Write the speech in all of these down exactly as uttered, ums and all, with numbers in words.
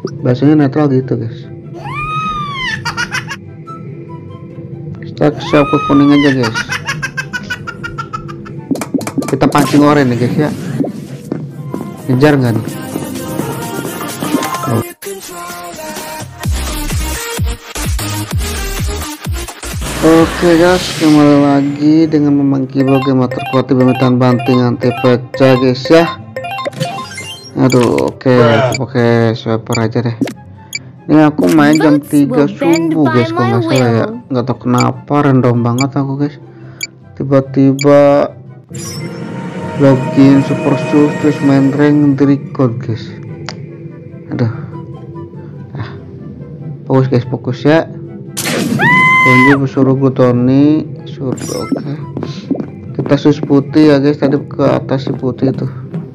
Bahasanya netral gitu guys. Kita siap ke kuning aja guys. Kita pancing oranye nih guys ya. Ngejar nggak nih? Oh. Oke guys, kembali lagi dengan memangki game terkuat di permintaan banting anti pecah guys ya. Aduh, oke, aku pakai swiper aja deh. Ini aku main jam tiga subuh guys, kalau nggak salah ya. Nggak tahu kenapa random banget aku guys. Tiba-tiba login super sus terus main rank record guys. Aduh. Ah. Fokus guys, fokus ya. Tunjuk suruh gue Tony, suruh oke. Okay. Kita sus putih ya guys, tadi ke atas si putih itu.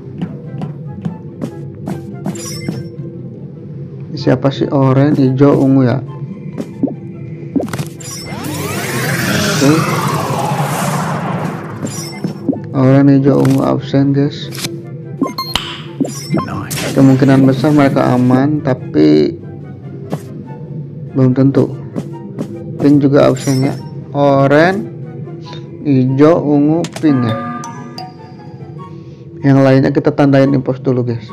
Siapa sih? Oranye, hijau, ungu ya. Oke. Okay. Oranye, hijau, ungu absen guys. Kemungkinan besar mereka aman, tapi belum tentu. Pink juga absen ya. Oranye, hijau, ungu, pink ya. Yang lainnya kita tandain impos dulu guys.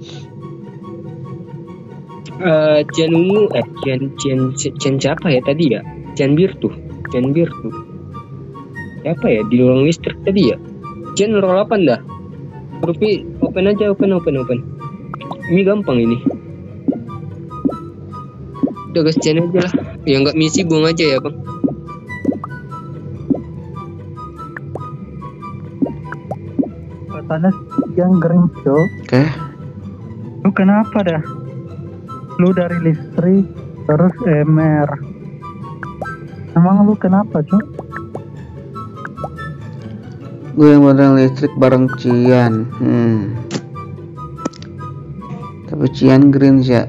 Uh, Cian ungu, eh Cian Cian Cian siapa ya tadi ya? Cian bir tuh, Cian bir tuh. Siapa ya di ruang listrik tadi ya? Cian roll delapan dah. Tapi open aja, open open open. Ini gampang ini. Udah gas Cian aja lah. Ya nggak misi buang aja ya bang. Katanya yang green show. Oke. Okay. Lu kenapa dah? Lu dari listrik terus M R. Emang lu kenapa cuy? Gue yang modal listrik bareng Cian. Hmm. Tapi Cian green ya.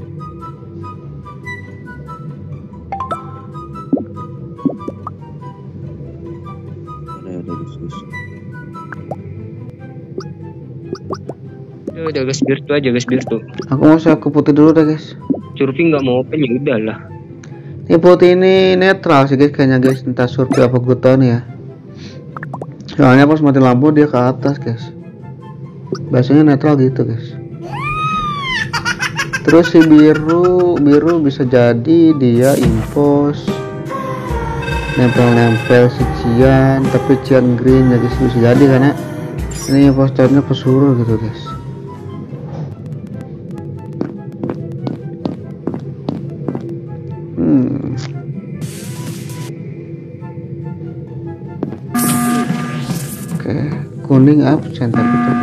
Udah gas bir tuh aja, gas bir tuh. Aku masih aku putih dulu deh guys. Surfing nggak mau open ya udahlah. Ini putih ini netral sih guys kayaknya guys, entah survei apa gue tahu nih ya. Soalnya pas mati lampu dia ke atas guys. Biasanya netral gitu guys. Terus si biru biru bisa jadi dia impos nempel-nempel si Cian, tapi Cian green ya guys, bisa jadi karena ini impostornya pesuruh gitu guys. Hmm. Oke, kuning absen tapi tuh.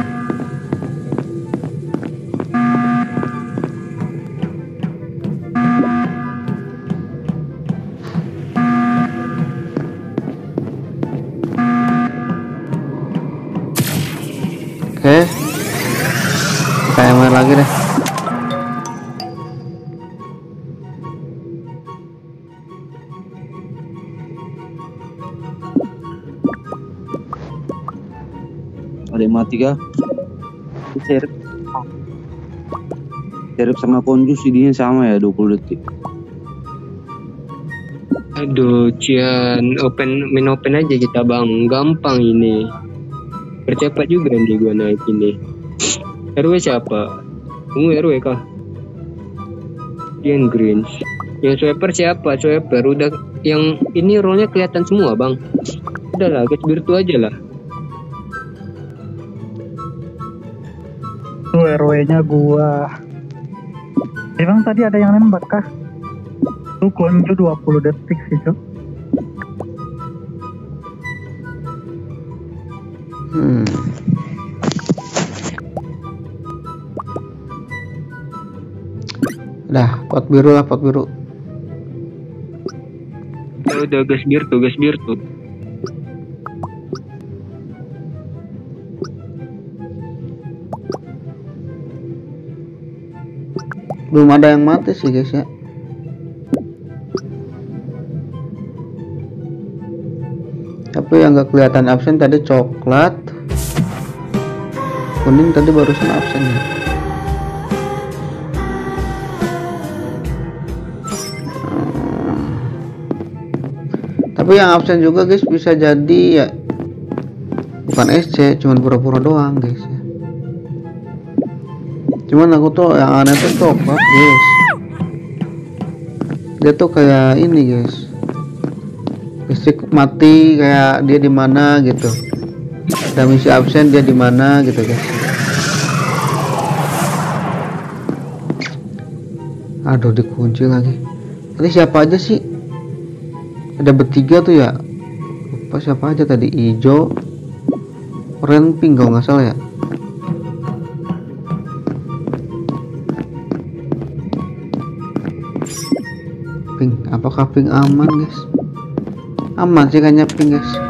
Oke, kita yang main lagi deh. Ada yang mati kah? Serep Serep sama konjus jadinya sama ya, dua puluh detik. Aduh Cian, open main open aja kita bang, gampang ini. Percepat juga nih gua naik ini. R W siapa? Ungu R W kah? Cian green. Yang swiper siapa? Swiper udah yang ini rollnya kelihatan semua bang. Udahlah, gas bir tuh aja lah. Tuh R W-nya gua. Emang tadi ada yang nembak kah? Tuh konju dua puluh detik sih cuy. Hmm. Dah, pot biru lah, pot biru. Ya udah gas bir tuh, gas bir tuh. Belum ada yang mati sih guys ya. Tapi yang gak kelihatan absen tadi coklat, kuning tadi barusan absen ya. Tapi yang absen juga guys bisa jadi ya bukan S C, cuman pura-pura doang guys ya. Cuman aku tuh yang aneh tuh coklat guys. Dia tuh kayak ini guys, listrik mati kayak dia di mana gitu. Ada misi absen dia di mana gitu guys. Aduh dikunci lagi. Tadi siapa aja sih? Ada bertiga tuh ya. Lupa siapa aja tadi. Ijo, oranye, pink kalau nggak salah ya. Pink, apakah pink aman guys? Aman sih kayaknya pink guys.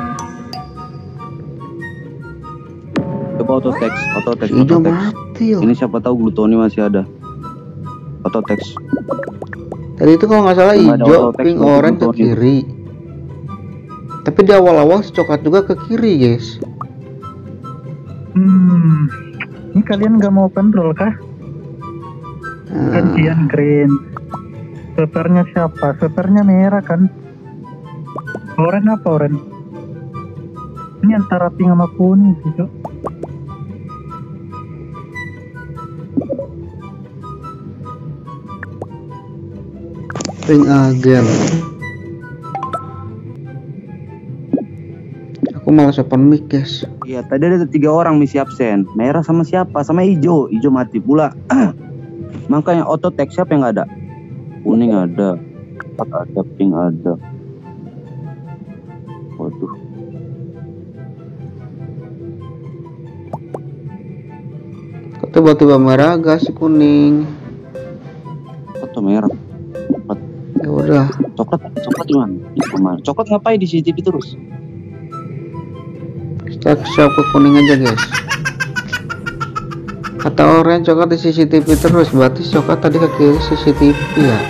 Coba auto text, auto text, Ijo auto text. mati loh. Ini siapa tahu glutoni masih ada. Auto text. Tadi itu kalau nggak salah Nggak ada hijau, auto-text, pink, auto oranye ke glutoni. kiri. Tapi di awal-awal si coklat juga ke kiri guys. Hmm, ini kalian nggak mau open roll kah? Nah, Gantian green. Sweaternya siapa? Sweaternya merah kan? Oren apa oren? Ini antara pink sama kuning sih, Cok. pink agen. Aku malas open mic guys. Iya, tadi ada tiga orang misi absen. Merah sama siapa? Sama hijau. Hijau mati pula. Makanya auto text siapa yang nggak ada? Kuning ada, ada, pink ada. Waduh. Kok tiba-tiba merah gas kuning. Atau merah. Ya udah. Coklat, coklat gimana? Sama. Coklat ngapain di C C T V terus? Kita shop ke kuning aja guys. Kata orang coklat di C C T V terus, berarti coklat tadi ke kiri C C T V ya.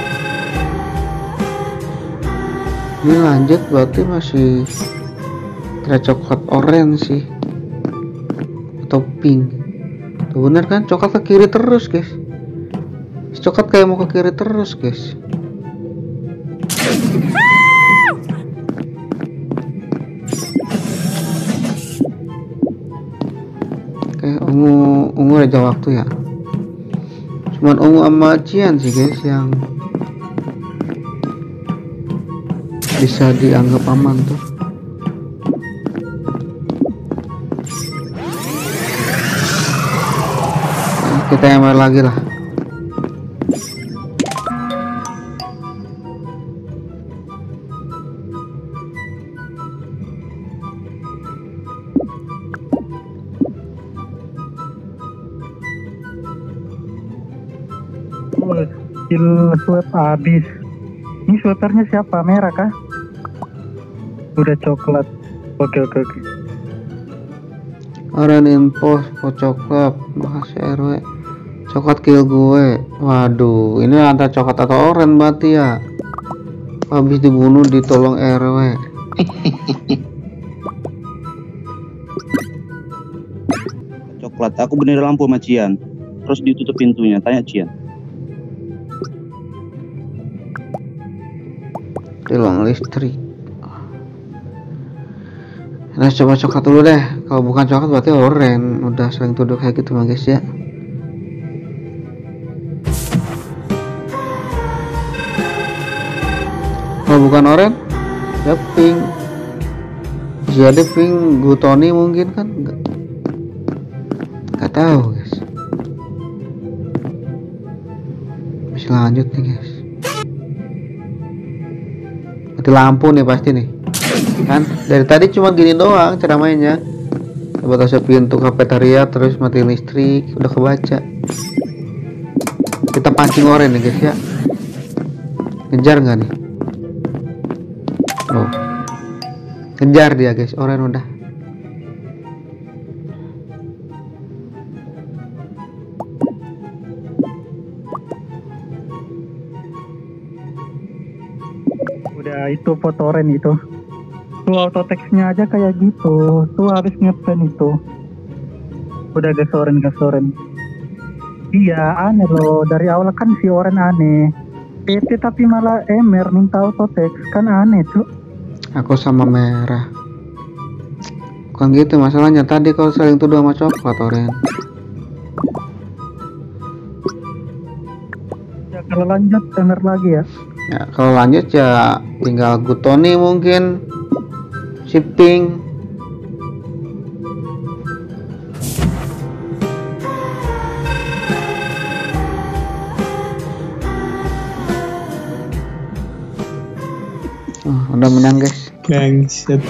Ini lanjut berarti masih kira coklat orange sih atau pink. Tuh bener kan, coklat ke kiri terus guys. Si coklat kayak mau ke kiri terus guys. Oke, ungu ungu aja waktu ya. Cuman ungu sama Cian sih guys yang bisa dianggap aman tuh. Nah, kita M R lagi lah. Oh, skill swap habis. Ini sweaternya siapa? Merah kah? Udah coklat. Oke oke oke. Orang info po coklat bahas R W. Coklat kill gue. Waduh, ini antara coklat atau orange berarti ya. Habis dibunuh ditolong R W. Coklat. Aku bener lampu sama Cian. Terus ditutup pintunya. Tanya Cian. Tilang listrik. Nah coba coklat dulu deh. Kalau bukan coklat berarti orange. Udah sering tuduh kayak gitu guys ya. Kalau bukan orange ya pink. Jadi pink glutoni mungkin kan. Nggak, nggak tahu guys. Masih lanjut nih guys. Mati lampu nih pasti nih kan, dari tadi cuma gini doang cara mainnya. Coba tos pintu kafetaria terus mati listrik, udah kebaca. Kita pancing orange nih guys ya. Ngejar nggak nih? Oh, ngejar dia guys, orange udah. Udah itu foto oren itu. Tuh auto text-nya aja kayak gitu. Tuh habis ngepen itu. Udah gas oren gas oren. Iya aneh loh. Dari awal kan si oren aneh. P T tapi malah Emer minta auto text kan aneh tuh. Aku sama merah. Bukan gitu masalahnya, tadi kau saling tuduh sama coklat, Oren. Ya kalau lanjut denger lagi ya. Ya kalau lanjut ya tinggal Gutoni mungkin shipping. Oh, udah menang guys. Bangsat.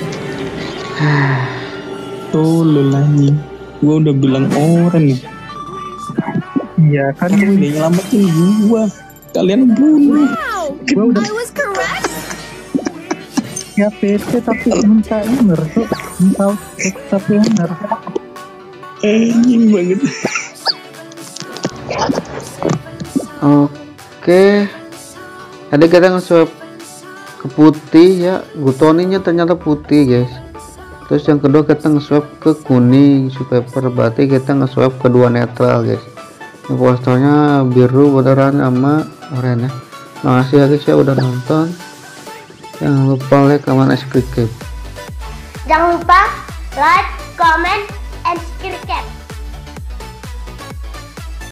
Tolol anjing. Gua udah bilang orang nih. Iya kan Kamu udah nyelamatin gua. Kalian bunuh. gua udah ya P C tapi minta inner tuh, minta teks tapi inner. Anjing banget. Oke. Tadi kita nge-swap ke putih ya, Gutoninya ternyata putih guys. Terus yang kedua kita nge-swap ke kuning paper, berarti kita nge-swap kedua netral guys. Impostornya biru beneran sama oranye. Makasih ya guys ya udah nonton. Jangan lupa like, comment, and subscribe. Jangan lupa like, comment, and subscribe.